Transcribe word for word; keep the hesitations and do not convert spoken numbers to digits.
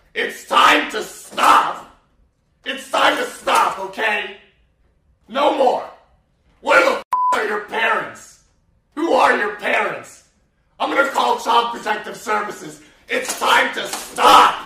It's time to stop. It's time to stop, okay? No more. Where the f*** are your parents? Who are your parents? I'm gonna call Child Protective Services. It's time to stop.